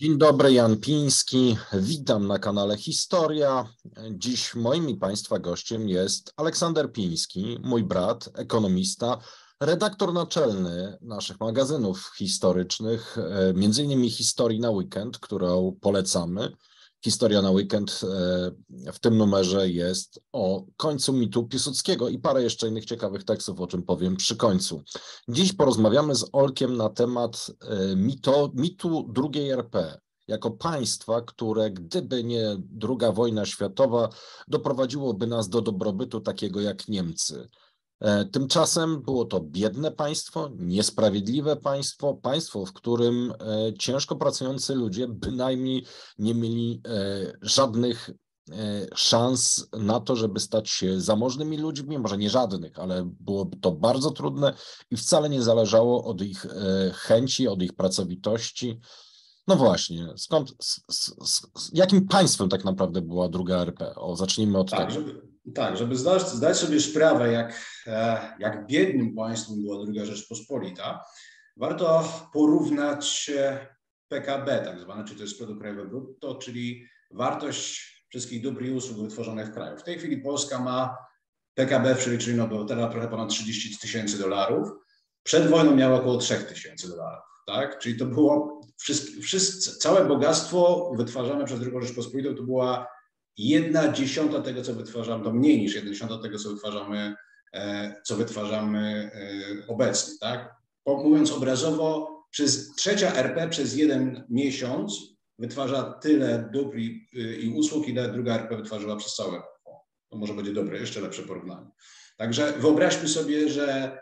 Dzień dobry, Jan Piński. Witam na kanale Historia. Dziś moim i Państwa gościem jest Aleksander Piński, mój brat, ekonomista, redaktor naczelny naszych magazynów historycznych, między innymi Historii na weekend, którą polecamy. Historia na weekend w tym numerze jest o końcu mitu Piłsudskiego i parę jeszcze innych ciekawych tekstów, o czym powiem przy końcu. Dziś porozmawiamy z Olkiem na temat mitu II RP, jako państwa, które gdyby nie II wojna światowa, doprowadziłoby nas do dobrobytu takiego jak Niemcy. Tymczasem było to biedne państwo, niesprawiedliwe państwo, państwo, w którym ciężko pracujący ludzie bynajmniej nie mieli żadnych szans na to, żeby stać się zamożnymi ludźmi, może nie żadnych, ale byłoby to bardzo trudne i wcale nie zależało od ich chęci, od ich pracowitości. No właśnie, jakim państwem tak naprawdę była II RP? Zacznijmy od tego. Żeby zdać sobie sprawę, jak biednym państwem była II Rzeczpospolita, warto porównać PKB, tak zwane, czyli to jest produkt krajowy brutto, czyli wartość wszystkich dóbr i usług wytworzonych w kraju. W tej chwili Polska ma PKB w przeliczeniu na obywatela trochę ponad 30 tysięcy dolarów. Przed wojną miała około 3 tysięcy dolarów. Tak? Czyli to było całe bogactwo wytwarzane przez II Rzeczpospolitą to była 1/10 tego, co wytwarzamy, to mniej niż 1/10 tego, co wytwarzamy obecnie. Tak? Mówiąc obrazowo, trzecia RP przez jeden miesiąc wytwarza tyle dóbr i usług, ile druga RP wytwarzała przez całe rok. To może będzie dobre, jeszcze lepsze porównanie. Także wyobraźmy sobie, że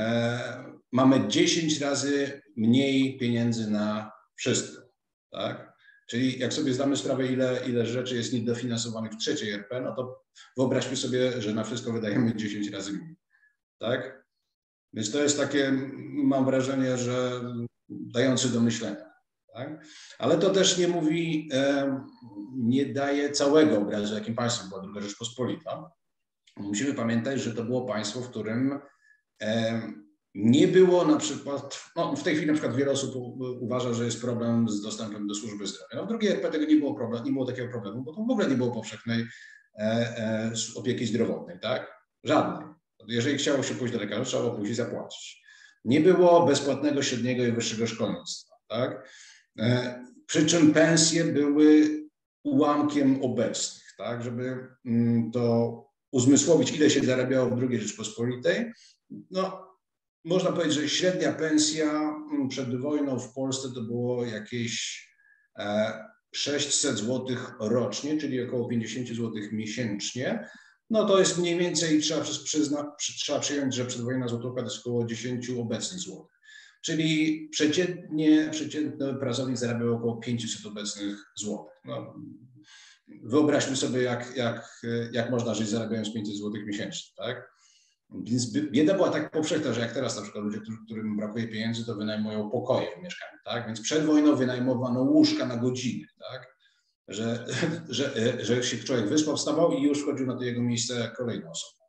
mamy 10 razy mniej pieniędzy na wszystko. Tak? Czyli jak sobie zdamy sprawę, ile rzeczy jest niedofinansowanych w trzeciej RP, no to wyobraźmy sobie, że na wszystko wydajemy 10 razy mniej. Tak? Więc to jest takie, mam wrażenie, że dające do myślenia. Tak? Ale to też nie mówi, nie daje całego obrazu, jakim państwem była II Rzeczpospolita. Musimy pamiętać, że to było państwo, w którym nie było na przykład, no w tej chwili na przykład wiele osób uważa, że jest problem z dostępem do służby zdrowia. No w drugiej RP tego nie było takiego problemu, bo to w ogóle nie było powszechnej opieki zdrowotnej, tak? Żadnej. Jeżeli chciało się pójść do lekarza, trzeba było pójść i zapłacić. Nie było bezpłatnego średniego i wyższego szkolnictwa, tak? Przy czym pensje były ułamkiem obecnych, tak? Żeby to uzmysłowić, ile się zarabiało w II Rzeczpospolitej, no można powiedzieć, że średnia pensja przed wojną w Polsce to było jakieś 600 zł rocznie, czyli około 50 zł miesięcznie. No to jest mniej więcej, trzeba przyjąć, że przedwojenna złotówka to jest około 10 obecnych złotych. Czyli przeciętny pracownik zarabiał około 500 obecnych złotych. No, wyobraźmy sobie, jak można żyć zarabiając 500 złotych miesięcznie, tak? Więc bieda była tak powszechna, że jak teraz na przykład ludzie, którym brakuje pieniędzy, to wynajmują pokoje w mieszkaniu, tak? Więc przed wojną wynajmowano łóżka na godziny, tak? Że się człowiek wyspał, wstawał i już wchodził na to jego miejsce kolejna osoba.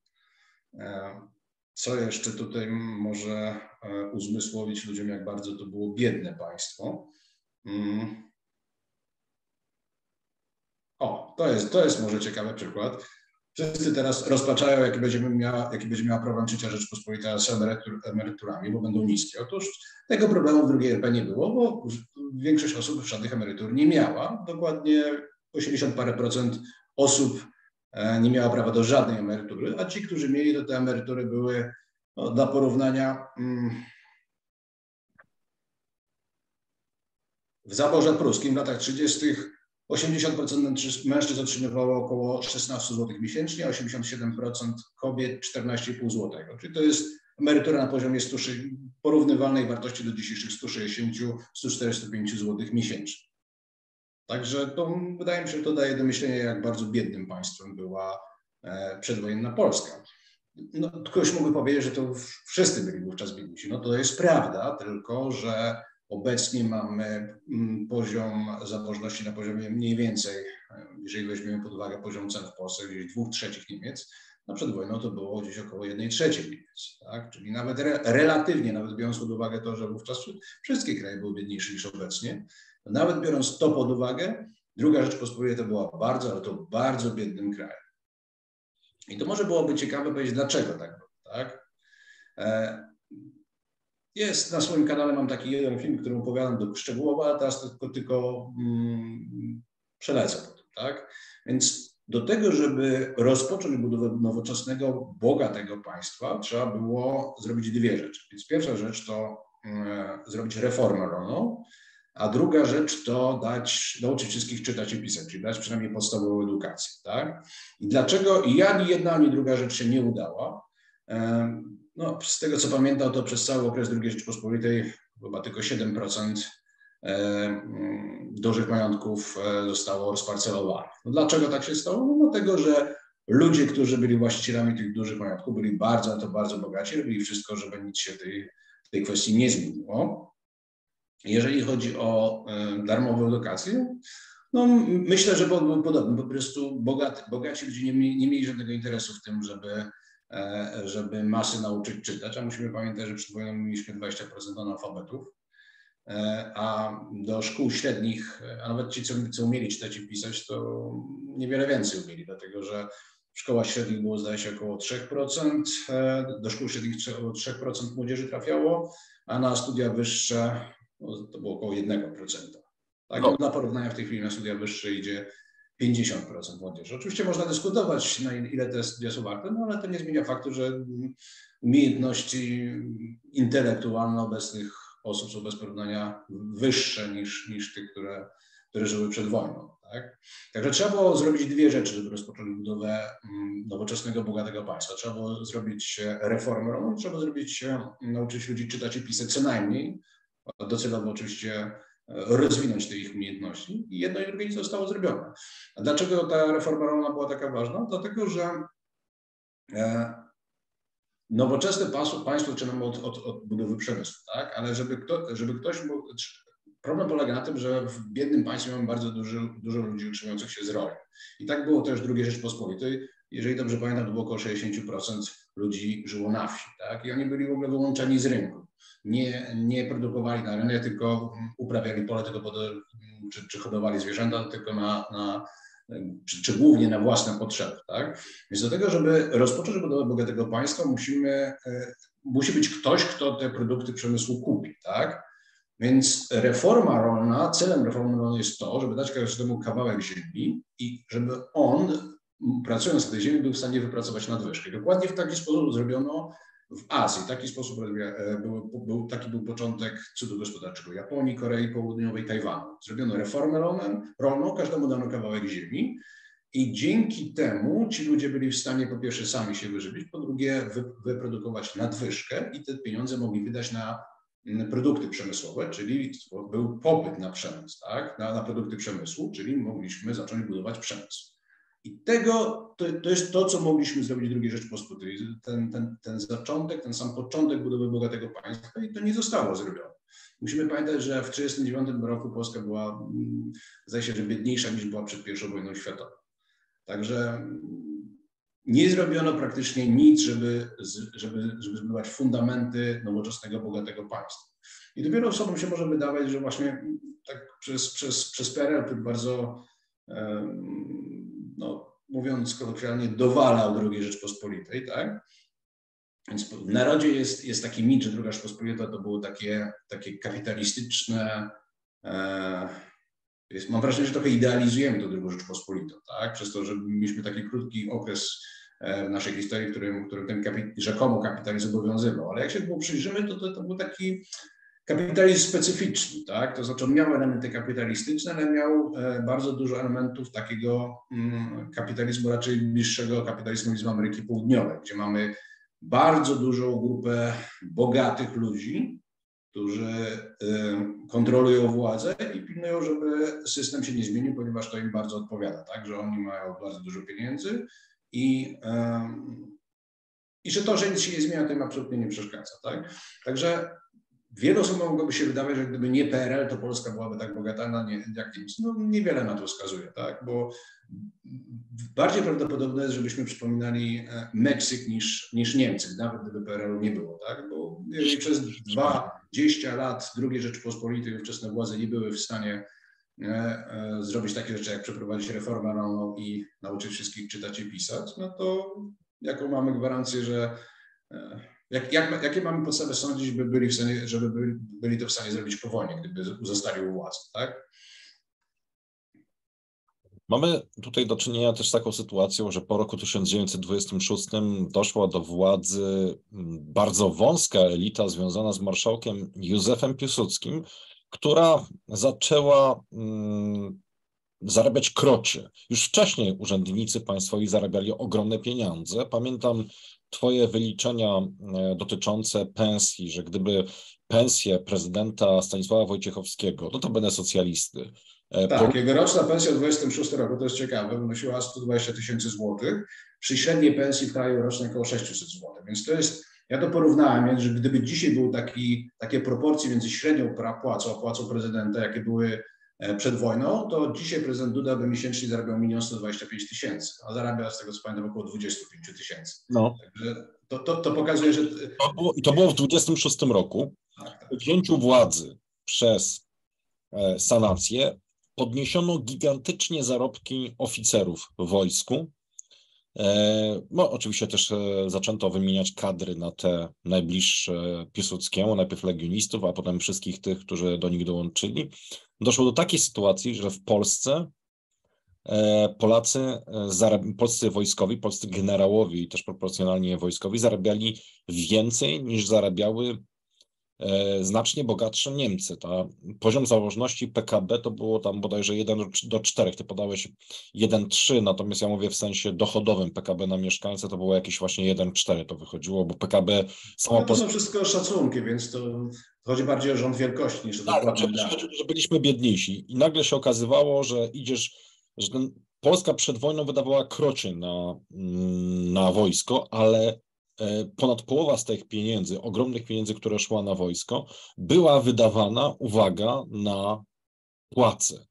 Co jeszcze tutaj może uzmysłowić ludziom, jak bardzo to było biedne państwo? O, to jest może ciekawy przykład. Wszyscy teraz rozpaczają, jaki będzie miała problem trzecia Rzeczpospolita z emeryturami, bo będą niskie. Otóż tego problemu w II RP nie było, bo większość osób żadnych emerytur nie miała. Dokładnie 80 parę procent osób nie miała prawa do żadnej emerytury, a ci, którzy mieli, to te emerytury były, no, dla porównania, w zaborze pruskim w latach 30. 80% mężczyzn otrzymywało około 16 zł miesięcznie, a 87% kobiet 14,5 zł. Czyli to jest emerytura na poziomie porównywalnej wartości do dzisiejszych 160-145 zł miesięcznie. Także to, wydaje mi się, że to daje do myślenia, jak bardzo biednym państwem była przedwojenna Polska. No, ktoś mógłby powiedzieć, że to wszyscy byli wówczas biedniejsi. No to jest prawda, tylko że obecnie mamy poziom zamożności na poziomie mniej więcej, jeżeli weźmiemy pod uwagę poziom cen w Polsce, gdzieś 2/3 Niemiec, a przed wojną to było gdzieś około 1/3 Niemiec, tak? Czyli nawet relatywnie, nawet biorąc pod uwagę to, że wówczas wszystkie kraje były biedniejsze niż obecnie, to nawet biorąc to pod uwagę, Druga Rzeczpospolita była bardzo, ale to bardzo biednym krajem. I to może byłoby ciekawe powiedzieć, dlaczego tak było, tak? Jest na swoim kanale, mam taki jeden film, który opowiadam szczegółowo, ale teraz tylko przelecę po tym, tak? Więc do tego, żeby rozpocząć budowę nowoczesnego, bogatego państwa, trzeba było zrobić dwie rzeczy. Więc pierwsza rzecz to zrobić reformę rolną, a druga rzecz to nauczyć wszystkich czytać i pisać, czyli dać przynajmniej podstawową edukację, tak? I dlaczego i ani jedna, ani druga rzecz się nie udała? No, z tego co pamiętam, to przez cały okres II Rzeczypospolitej chyba tylko 7% dużych majątków zostało rozparcelowanych. No, dlaczego tak się stało? No, dlatego, że ludzie, którzy byli właścicielami tych dużych majątków, byli bardzo bogaci, robili wszystko, żeby nic się w tej kwestii nie zmieniło. Jeżeli chodzi o darmową edukację, no myślę, że był podobny. Po prostu bogaci ludzie nie mieli żadnego interesu w tym, żeby masy nauczyć czytać, a musimy pamiętać, że przed wojną mieliśmy 20% analfabetów, a do szkół średnich, a nawet ci, co umieli czytać i pisać, to niewiele więcej umieli, dlatego że w szkołach średnich było, zdaje się, około 3%, do szkół średnich około 3% młodzieży trafiało, a na studia wyższe no, to było około 1%. Tak? No. Dla porównania w tej chwili na studia wyższe idzie 50% młodzieży. Oczywiście można dyskutować, na ile te studia są warte, no ale to nie zmienia faktu, że umiejętności intelektualne obecnych osób są bez porównania wyższe niż tych, które żyły przed wojną. Tak? Także trzeba było zrobić dwie rzeczy, żeby rozpocząć budowę nowoczesnego, bogatego państwa. Trzeba było zrobić reformę rolną, trzeba było nauczyć ludzi czytać i pisać co najmniej, docelowo oczywiście rozwinąć te ich umiejętności i jedno i drugie nie zostało zrobione. A dlaczego ta reforma rolna była taka ważna? Dlatego, że nowoczesne państwo zaczynamy od budowy przemysłu, tak? Ale żeby ktoś mógł... Problem polega na tym, że w biednym państwie mamy bardzo dużo ludzi utrzymujących się z roli. I tak było też w II Rzeczpospolitej. Jeżeli dobrze pamiętam, to było około 60% ludzi żyło na wsi, tak? I oni byli w ogóle wyłączeni z rynku. Nie produkowali na rynek, tylko uprawiali pole, czy hodowali zwierzęta, tylko czy głównie na własne potrzeby. Tak? Więc do tego, żeby rozpocząć budowę bogatego państwa, musi być ktoś, kto te produkty przemysłu kupi. Tak? Więc reforma rolna, celem reformy rolnej jest to, żeby dać każdemu kawałek ziemi i żeby on, pracując na tej ziemi, był w stanie wypracować nadwyżkę. I dokładnie w taki sposób zrobiono w Azji. Taki był początek cudu gospodarczego Japonii, Korei Południowej, Tajwanu. Zrobiono reformę rolną, każdemu dano kawałek ziemi i dzięki temu ci ludzie byli w stanie po pierwsze sami się wyżywić, po drugie wyprodukować nadwyżkę i te pieniądze mogli wydać na produkty przemysłowe, czyli był popyt na przemysł, tak? na produkty przemysłu, czyli mogliśmy zacząć budować przemysł. I to jest to, co mogliśmy zrobić w II Rzeczypospolitej. Ten zaczątek, ten sam początek budowy bogatego państwa i to nie zostało zrobione. Musimy pamiętać, że w 1939 roku Polska była, zdaje się, że biedniejsza niż była przed I wojną światową. Także nie zrobiono praktycznie nic, żeby zbudować fundamenty nowoczesnego, bogatego państwa. I dopiero osobom się może wydawać, że właśnie tak przez PRL, który bardzo, no, mówiąc kolokwialnie, dowalał II Rzeczpospolitej, tak? Więc w narodzie jest taki mit, że II Rzeczpospolita to było takie kapitalistyczne, mam wrażenie, że trochę idealizujemy to II Rzeczpospolitą, tak? Przez to, że mieliśmy taki krótki okres w naszej historii, w którym ten rzekomo kapitalizm obowiązywał. Ale jak się przyjrzymy, to był taki kapitalizm specyficzny, tak? To znaczy on miał elementy kapitalistyczne, ale miał bardzo dużo elementów takiego kapitalizmu raczej bliższego kapitalizmu Ameryki Południowej, gdzie mamy bardzo dużą grupę bogatych ludzi, którzy kontrolują władzę i pilnują, żeby system się nie zmienił, ponieważ to im bardzo odpowiada, tak? Że oni mają bardzo dużo pieniędzy i że to, że nic się nie zmienia, to im absolutnie nie przeszkadza. Tak? Także wielu osobom mogłoby się wydawać, że gdyby nie PRL, to Polska byłaby tak bogata jak Niemcy. No, niewiele na to wskazuje, tak? Bo bardziej prawdopodobne jest, żebyśmy przypominali Meksyk niż Niemcy, nawet gdyby PRL-u nie było, tak? Bo jeżeli przez 20 lat II Rzeczypospolitej ówczesne władze nie były w stanie zrobić takie rzeczy, jak przeprowadzić reformę rolną i nauczyć wszystkich czytać i pisać, no to jaką mamy gwarancję, że jakie mamy podstawy sądzić, żeby byli to w stanie zrobić po wojnie, gdyby zostali u władzy, tak? Mamy tutaj do czynienia też z taką sytuacją, że po roku 1926 doszła do władzy bardzo wąska elita związana z marszałkiem Józefem Piłsudskim, która zaczęła zarabiać krocie. Już wcześniej urzędnicy państwowi zarabiali ogromne pieniądze. Pamiętam twoje wyliczenia dotyczące pensji, że gdyby pensję prezydenta Stanisława Wojciechowskiego, no to będę socjalisty. Tak, jego roczna pensja w 26 roku, to jest ciekawe, wynosiła 120 000 złotych, przy średniej pensji w kraju rocznej około 600 zł. Więc to jest, ja to porównałem, że gdyby dzisiaj były takie proporcje między średnią płacą a płacą prezydenta, jakie były przed wojną, to dzisiaj prezydent Duda by miesięcznie zarabiał 1 125 000, a zarabia, z tego co pamiętam, około 25 000. No. Także to pokazuje, że... To było w 26 roku. Tak. Po wzięciu władzy przez sanację podniesiono gigantycznie zarobki oficerów w wojsku. No, oczywiście też zaczęto wymieniać kadry na te najbliższe Piłsudskiemu, najpierw legionistów, a potem wszystkich tych, którzy do nich dołączyli. Doszło do takiej sytuacji, że w Polsce polscy wojskowi, polscy generałowie i też proporcjonalnie wojskowi zarabiali więcej niż zarabiały znacznie bogatsze Niemcy. Poziom zamożności PKB to było tam bodajże 1:4. Ty podałeś 1,3, natomiast ja mówię w sensie dochodowym PKB na mieszkańca to było jakieś właśnie 1,4 to wychodziło, bo PKB samo... No to są wszystko szacunki, więc to chodzi bardziej o rząd wielkości niż o dokładne dane. Że byliśmy biedniejsi i nagle się okazywało, że Polska przed wojną wydawała krocie na wojsko, ale ponad połowa z tych pieniędzy, ogromnych pieniędzy, które szła na wojsko, była wydawana, uwaga, na płace,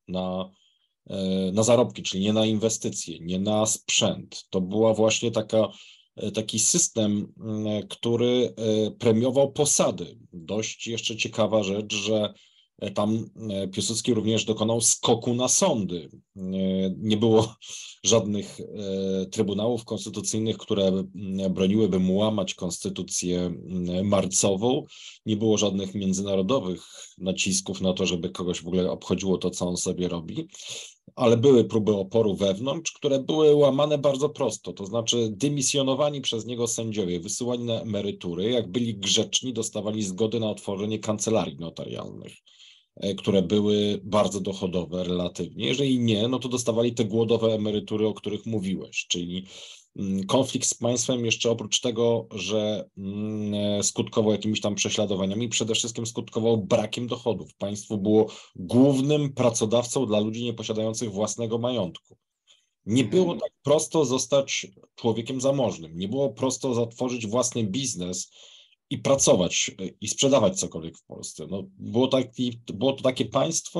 na zarobki, czyli nie na inwestycje, nie na sprzęt. To była właśnie taki system, który premiował posady. Dość jeszcze ciekawa rzecz, że tam Piłsudski również dokonał skoku na sądy. Nie było żadnych trybunałów konstytucyjnych, które broniłyby mu łamać konstytucję marcową. Nie było żadnych międzynarodowych nacisków na to, żeby kogoś w ogóle obchodziło to, co on sobie robi. Ale były próby oporu wewnątrz, które były łamane bardzo prosto. To znaczy dymisjonowani przez niego sędziowie, wysyłani na emerytury, jak byli grzeczni, dostawali zgody na otworzenie kancelarii notarialnych, które były bardzo dochodowe relatywnie. Jeżeli nie, no to dostawali te głodowe emerytury, o których mówiłeś, czyli konflikt z państwem jeszcze oprócz tego, że skutkował jakimiś tam prześladowaniami, przede wszystkim skutkował brakiem dochodów. Państwo było głównym pracodawcą dla ludzi nieposiadających własnego majątku. Nie było tak prosto zostać człowiekiem zamożnym, nie było prosto zatworzyć własny biznes i pracować i sprzedawać cokolwiek w Polsce. No, było to takie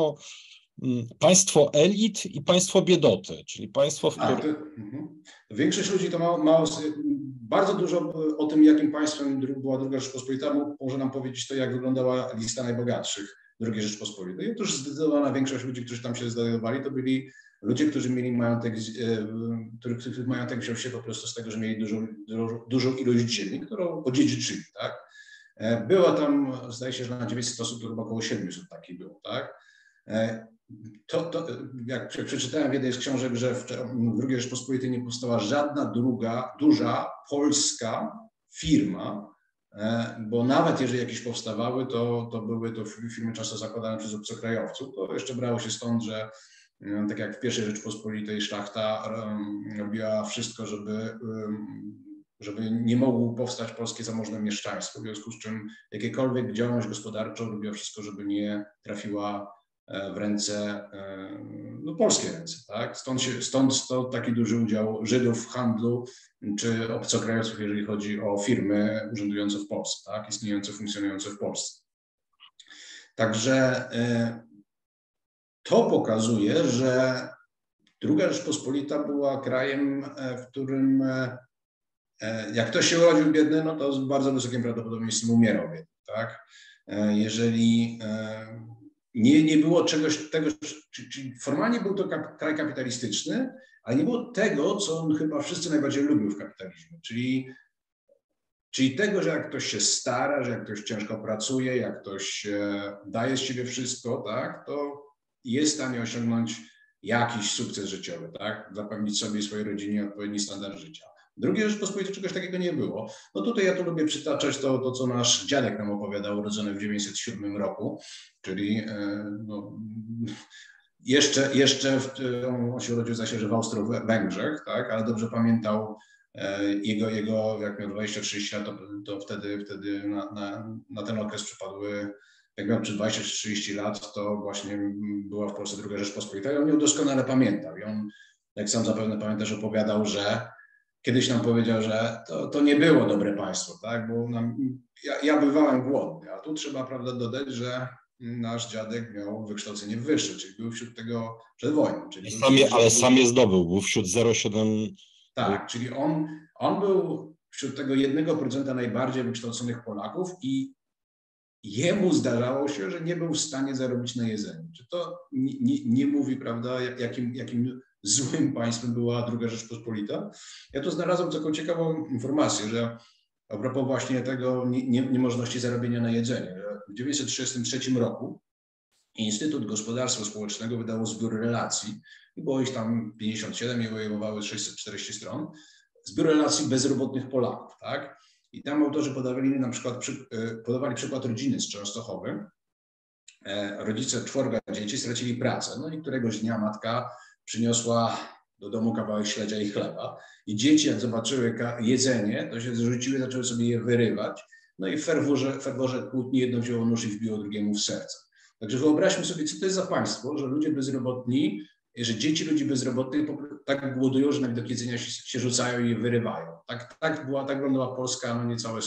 państwo elit i państwo biedoty, czyli państwo, w którym... Większość ludzi to bardzo dużo o tym, jakim państwem była II Rzeczpospolita, może nam powiedzieć to, jak wyglądała lista najbogatszych II Rzeczpospolitej. Otóż zdecydowana większość ludzi, którzy tam się znajdowali, to byli ludzie, którzy mieli majątek, których majątek wziął się po prostu z tego, że mieli dużą ilość ziemi, którą odziedziczyli, tak? Było tam, zdaje się, że na 900 osób to chyba około 700 takich było, tak? Jak przeczytałem w jednej z książek, że w II Rzeczpospolitej nie powstała żadna druga duża polska firma, bo nawet jeżeli jakieś powstawały, to były to firmy często zakładane przez obcokrajowców. To jeszcze brało się stąd, że tak jak w I Rzeczpospolitej szlachta robiła wszystko, żeby nie mogło powstać polskie zamożne mieszczaństwo, w związku z czym jakiekolwiek działalność gospodarczą robiła wszystko, żeby nie trafiła w ręce, polskie ręce, tak? Stąd taki duży udział Żydów w handlu, czy obcokrajowców, jeżeli chodzi o firmy urzędujące w Polsce, tak? Istniejące, funkcjonujące w Polsce. Także to pokazuje, że II Rzeczpospolita była krajem, w którym jak ktoś się urodził biedny, no to z bardzo wysokim prawdopodobieństwem umierał biedny, tak? Jeżeli nie było czegoś tego, czyli formalnie był to kraj kapitalistyczny, ale nie było tego, co chyba wszyscy najbardziej lubią w kapitalizmie, czyli tego, że jak ktoś się stara, że jak ktoś ciężko pracuje, jak ktoś daje z siebie wszystko, tak, to jest w stanie osiągnąć jakiś sukces życiowy, tak, zapewnić sobie i swojej rodzinie odpowiedni standard życia. W II Rzeczpospolitej czegoś takiego nie było. No tutaj ja tu lubię przytaczać to, co nasz dziadek nam opowiadał, urodzony w 907 roku, czyli no, jeszcze on się urodził zdaje się, że w Austro-Węgrzech, tak, ale dobrze pamiętał jego jak miał 20-30 lat, to wtedy na ten okres przypadły, jak miał czy 20-30 lat, to właśnie była w Polsce II Rzeczpospolita i on ją doskonale pamiętał. I on, jak sam zapewne pamiętasz, opowiadał, że kiedyś nam powiedział, że to nie było dobre państwo, tak? Bo ja bywałem głodny, a tu trzeba, prawda, dodać, że nasz dziadek miał wykształcenie wyższe, czyli był wśród tego przed wojną. Czyli ale sam je zdobył, był wśród 0,7. Tak, czyli on był wśród tego 1% najbardziej wykształconych Polaków i jemu zdarzało się, że nie był w stanie zarobić na jedzeniu. Czy to nie mówi, prawda, jakim złym państwem była II Rzeczpospolita? Ja tu znalazłem taką ciekawą informację, że a propos właśnie tego niemożności zarobienia na jedzenie, że w 1933 roku Instytut Gospodarstwa Społecznego wydało zbiór relacji, i było ich tam 57 i obejmowały 640 stron, zbiór relacji bezrobotnych Polaków, tak? I tam autorzy podawali przykład rodziny z Częstochowy. Rodzice 4 dzieci stracili pracę, no i któregoś dnia matka przyniosła do domu kawałek śledzia i chleba i dzieci, jak zobaczyły jedzenie, to się zrzuciły, zaczęły sobie je wyrywać, no i w ferworze kłótni jedno wzięło nóż i wbiło drugiemu w serce. Także wyobraźmy sobie, co to jest za państwo, że ludzie bezrobotni, że dzieci ludzi bezrobotnych tak głodują, że nawet do jedzenia się rzucają i je wyrywają. Tak wyglądała Polska, no niecałe,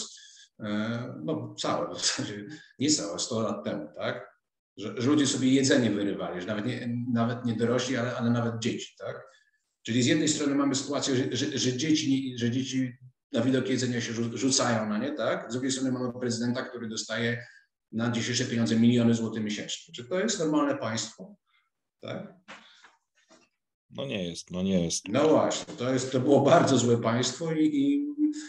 no całe w zasadzie, niecałe 100 lat temu, tak? Że ludzie sobie jedzenie wyrywali, że nawet nie dorośli, ale nawet dzieci, tak? Czyli z jednej strony mamy sytuację, że dzieci na widok jedzenia się rzucają na nie, tak? Z drugiej strony mamy prezydenta, który dostaje na dzisiejsze pieniądze miliony złotych miesięcznie. Czy to jest normalne państwo? Tak? No nie jest, no nie jest. No właśnie, to było bardzo złe państwo i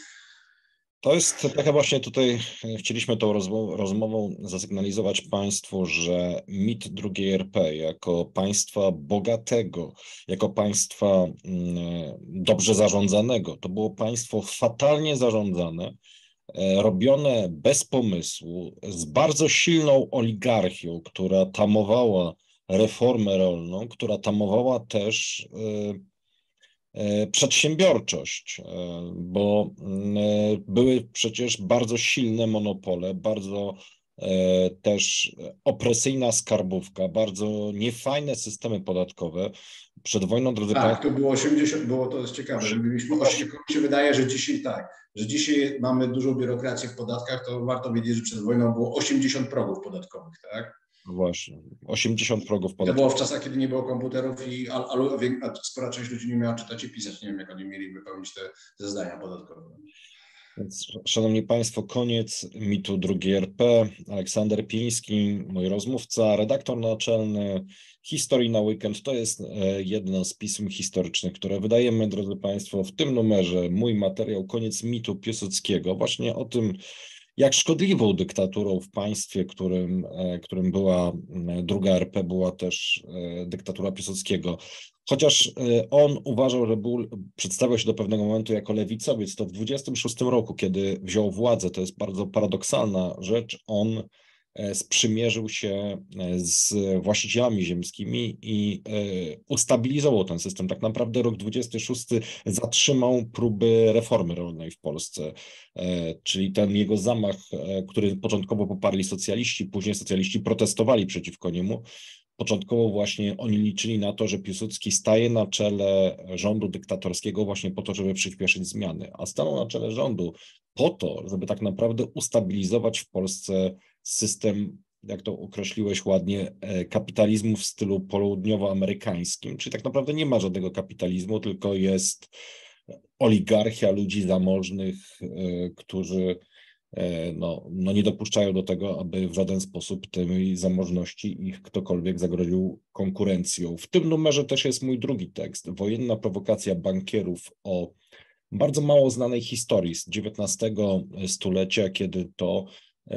To jest trochę właśnie tutaj chcieliśmy tą rozmową zasygnalizować Państwu, że mit II RP jako państwa bogatego, jako państwa dobrze zarządzanego, to było państwo fatalnie zarządzane, robione bez pomysłu, z bardzo silną oligarchią, która tamowała reformę rolną, która tamowała też przedsiębiorczość, bo były przecież bardzo silne monopole, bardzo też opresyjna skarbówka, bardzo niefajne systemy podatkowe. Przed wojną, drodzy Państwo... to było 80, to jest ciekawe, że mieliśmy 8, się wydaje, że dzisiaj że dzisiaj mamy dużą biurokrację w podatkach, to warto wiedzieć, że przed wojną było 80 progów podatkowych, tak? No właśnie, 80 progów podatkowych. To było w czasach, kiedy nie było komputerów a spora część ludzi nie miała czytać i pisać. Nie wiem, jak oni mieli wypełnić te zeznania podatkowe. Więc, szanowni Państwo, koniec mitu II RP. Aleksander Piński, mój rozmówca, redaktor naczelny Historii na weekend. To jest jedno z pism historycznych, które wydajemy, drodzy Państwo, w tym numerze. Mój materiał Koniec mitu Piłsudskiego. Właśnie o tym, jak szkodliwą dyktaturą w państwie, którym była II RP, była też dyktatura Piłsudskiego. Chociaż on uważał, że przedstawiał się do pewnego momentu jako lewicowiec, to w 26 roku, kiedy wziął władzę, to jest bardzo paradoksalna rzecz, on sprzymierzył się z właścicielami ziemskimi i ustabilizował ten system. Tak naprawdę rok 26 zatrzymał próby reformy rolnej w Polsce, czyli ten jego zamach, który początkowo poparli socjaliści, później socjaliści protestowali przeciwko niemu. Początkowo właśnie oni liczyli na to, że Piłsudski staje na czele rządu dyktatorskiego właśnie po to, żeby przyspieszyć zmiany, a stanął na czele rządu po to, żeby tak naprawdę ustabilizować w Polsce system jak to określiłeś ładnie, kapitalizmu w stylu południowoamerykańskim, czyli tak naprawdę nie ma żadnego kapitalizmu, tylko jest oligarchia ludzi zamożnych, którzy nie dopuszczają do tego, aby w żaden sposób tej zamożności ich ktokolwiek zagroził konkurencją. W tym numerze też jest mój drugi tekst, Wojenna prowokacja bankierów, o bardzo mało znanej historii z XIX stulecia, kiedy to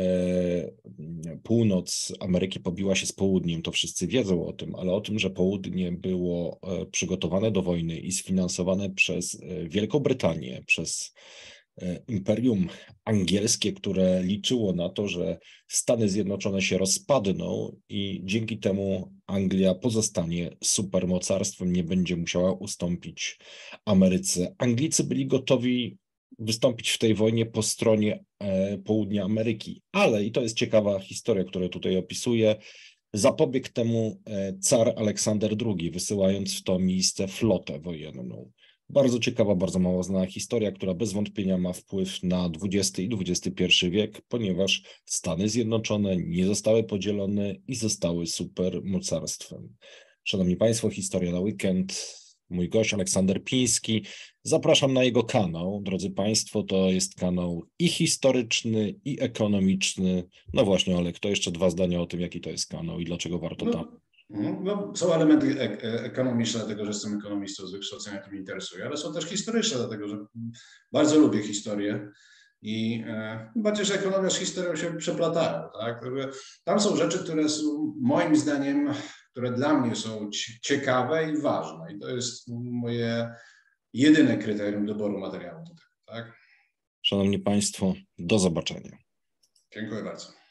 północ Ameryki pobiła się z południem. To wszyscy wiedzą o tym, ale o tym, że południe było przygotowane do wojny i sfinansowane przez Wielką Brytanię, przez Imperium Angielskie, które liczyło na to, że Stany Zjednoczone się rozpadną i dzięki temu Anglia pozostanie supermocarstwem, nie będzie musiała ustąpić Ameryce. Anglicy byli gotowi wystąpić w tej wojnie po stronie południa Ameryki, ale, i to jest ciekawa historia, którą tutaj opisuję, zapobiegł temu car Aleksander II, wysyłając w to miejsce flotę wojenną. Bardzo ciekawa, bardzo mało znana historia, która bez wątpienia ma wpływ na XX i XXI wiek, ponieważ Stany Zjednoczone nie zostały podzielone i zostały supermocarstwem. Szanowni Państwo, historia na weekend. Mój gość Aleksander Piński. Zapraszam na jego kanał. Drodzy Państwo, to jest kanał i historyczny, i ekonomiczny. No właśnie, Olek, to jeszcze 2 zdania o tym, jaki to jest kanał i dlaczego warto tam. Są elementy ekonomiczne, dlatego że jestem ekonomistą z wykształcenia, tym interesuje, ale są też historyczne, dlatego że bardzo lubię historię i bardziej, że ekonomia z historią się przeplatają. Tak? Tam są rzeczy, które są moim zdaniem, które dla mnie są ciekawe i ważne. I to jest moje jedyne kryterium doboru materiału do tego. Tak? Szanowni Państwo, do zobaczenia. Dziękuję bardzo.